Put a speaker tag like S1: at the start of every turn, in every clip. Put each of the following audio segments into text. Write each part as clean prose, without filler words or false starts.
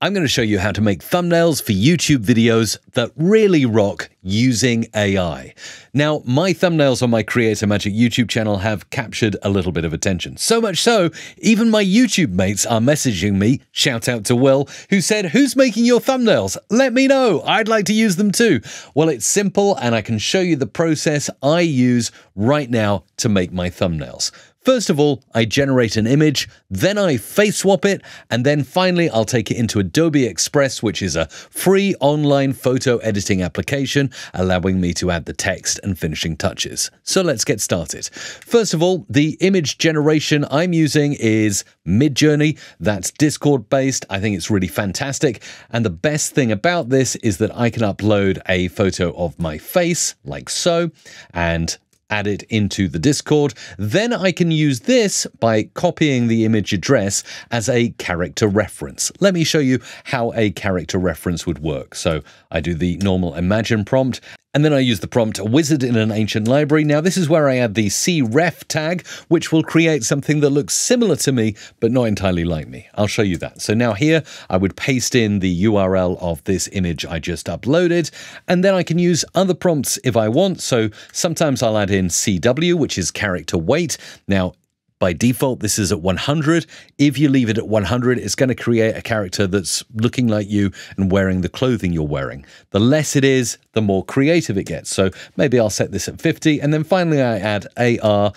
S1: I'm going to show you how to make thumbnails for YouTube videos that really rock using AI. Now, my thumbnails on my Creator Magic YouTube channel have captured a little bit of attention. So much so, even my YouTube mates are messaging me, shout out to Will, who said, "Who's making your thumbnails? Let me know. I'd like to use them too." Well, it's simple, and I can show you the process I use right now to make my thumbnails. First of all, I generate an image, then I face swap it, and then finally I'll take it into Adobe Express, which is a free online photo editing application, allowing me to add the text and finishing touches. So let's get started. First of all, the image generation I'm using is Midjourney. That's Discord based. I think it's really fantastic. And the best thing about this is that I can upload a photo of my face, like so, and add it into the Discord. Then I can use this by copying the image address as a character reference. Let me show you how a character reference would work. So I do the normal imagine prompt, and then I use the prompt "a wizard in an ancient library." Now this is where I add the cref tag, which will create something that looks similar to me, but not entirely like me. I'll show you that. So now here I would paste in the URL of this image I just uploaded, and then I can use other prompts if I want. So sometimes I'll add in CW, which is character weight. Now, by default, this is at 100. If you leave it at 100, it's going to create a character that's looking like you and wearing the clothing you're wearing. The less it is, the more creative it gets. So maybe I'll set this at 50. And then finally, I add AR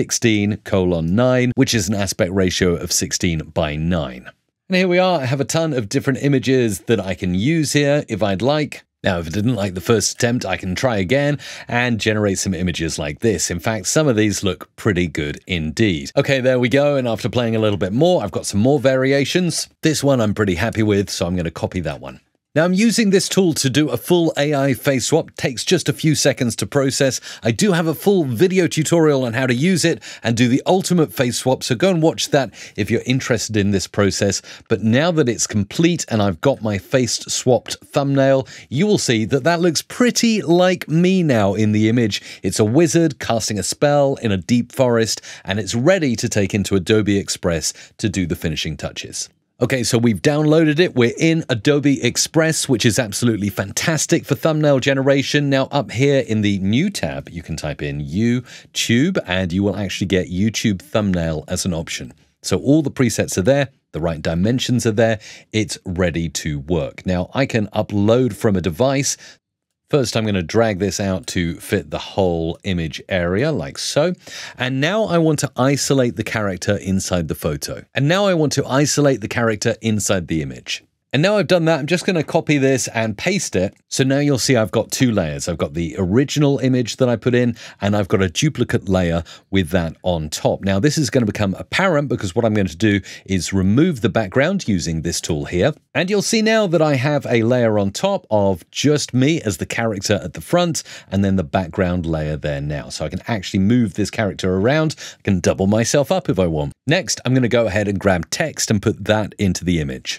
S1: 16:9, which is an aspect ratio of 16:9. And here we are. I have a ton of different images that I can use here if I'd like. Now, if I didn't like the first attempt, I can try again and generate some images like this. In fact, some of these look pretty good indeed. Okay, there we go. And after playing a little bit more, I've got some more variations. This one I'm pretty happy with, so I'm going to copy that one. Now, I'm using this tool to do a full AI face swap. It takes just a few seconds to process. I do have a full video tutorial on how to use it and do the ultimate face swap, so go and watch that if you're interested in this process. But now that it's complete and I've got my face swapped thumbnail, you will see that that looks pretty like me now in the image. It's a wizard casting a spell in a deep forest, and it's ready to take into Adobe Express to do the finishing touches. Okay, so we've downloaded it. We're in Adobe Express, which is absolutely fantastic for thumbnail generation. Now, up here in the New tab, you can type in YouTube, and you will actually get YouTube thumbnail as an option. So all the presets are there. The right dimensions are there. It's ready to work. Now, I can upload from a device. First, I'm going to drag this out to fit the whole image area like so. And now I want to isolate the character inside the photo. And now I want to isolate the character inside the image. And now I've done that, I'm just going to copy this and paste it. So now you'll see I've got two layers. I've got the original image that I put in, and I've got a duplicate layer with that on top. Now this is going to become apparent because what I'm going to do is remove the background using this tool here. And you'll see now that I have a layer on top of just me as the character at the front, and then the background layer there now. So I can actually move this character around. I can double myself up if I want. Next, I'm going to go ahead and grab text and put that into the image.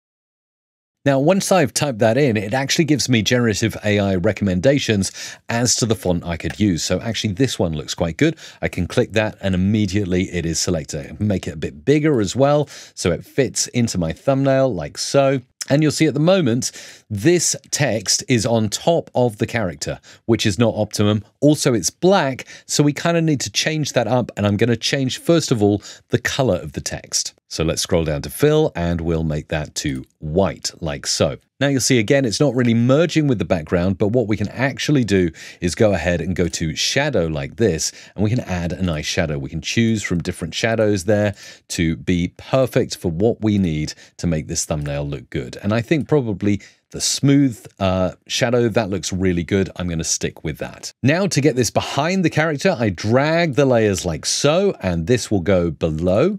S1: Now, once I've typed that in, it actually gives me generative AI recommendations as to the font I could use. So actually, this one looks quite good. I can click that and immediately it is selected. I can make it a bit bigger as well, so it fits into my thumbnail like so. And you'll see at the moment, this text is on top of the character, which is not optimum. Also, it's black, so we kind of need to change that up. And I'm going to change, first of all, the color of the text. So let's scroll down to fill, and we'll make that to white, like so. Now you'll see again, it's not really merging with the background, but what we can actually do is go ahead and go to shadow like this, and we can add a nice shadow. We can choose from different shadows there to be perfect for what we need to make this thumbnail look good. And I think probably the smooth shadow, that looks really good. I'm going to stick with that. Now to get this behind the character, I drag the layers like so, and this will go below.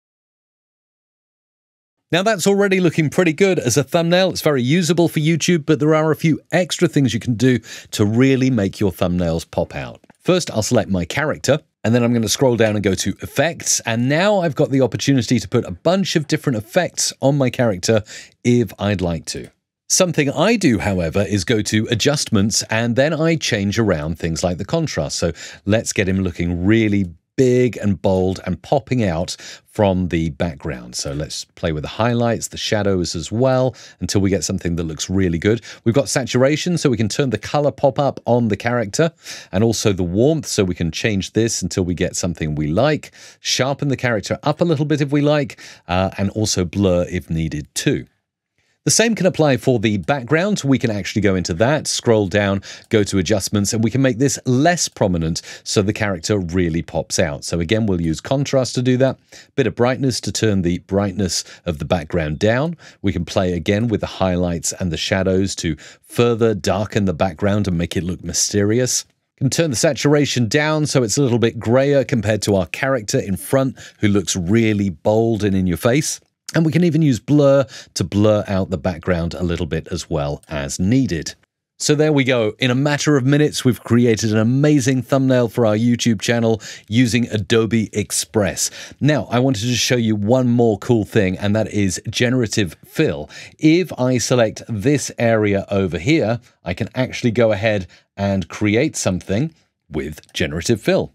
S1: Now that's already looking pretty good as a thumbnail. It's very usable for YouTube, but there are a few extra things you can do to really make your thumbnails pop out. First, I'll select my character, and then I'm going to scroll down and go to effects. And now I've got the opportunity to put a bunch of different effects on my character if I'd like to. Something I do, however, is go to adjustments, and then I change around things like the contrast. So let's get him looking really big and bold and popping out from the background. So let's play with the highlights, the shadows as well, until we get something that looks really good. We've got saturation, so we can turn the color pop up on the character, and also the warmth, so we can change this until we get something we like. Sharpen the character up a little bit if we like, and also blur if needed too. The same can apply for the background. We can actually go into that, scroll down, go to adjustments, and we can make this less prominent so the character really pops out. So again, we'll use contrast to do that. Bit of brightness to turn the brightness of the background down. We can play again with the highlights and the shadows to further darken the background and make it look mysterious. Can turn the saturation down so it's a little bit grayer compared to our character in front, who looks really bold and in your face. And we can even use blur to blur out the background a little bit as well as needed. So there we go. In a matter of minutes, we've created an amazing thumbnail for our YouTube channel using Adobe Express. Now, I wanted to show you one more cool thing, and that is Generative Fill. If I select this area over here, I can actually go ahead and create something with Generative Fill.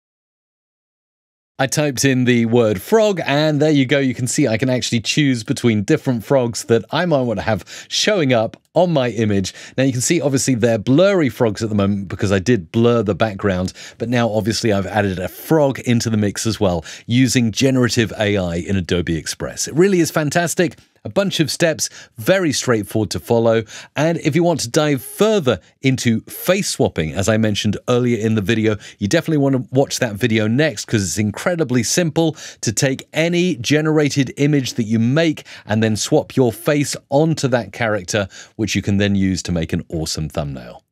S1: I typed in the word frog, and there you go. You can see I can actually choose between different frogs that I might want to have showing up on my image. Now you can see obviously they're blurry frogs at the moment because I did blur the background, but now obviously I've added a frog into the mix as well using generative AI in Adobe Express. It really is fantastic. A bunch of steps, very straightforward to follow. And if you want to dive further into face swapping, as I mentioned earlier in the video, you definitely want to watch that video next because it's incredibly simple to take any generated image that you make and then swap your face onto that character, which you can then use to make an awesome thumbnail.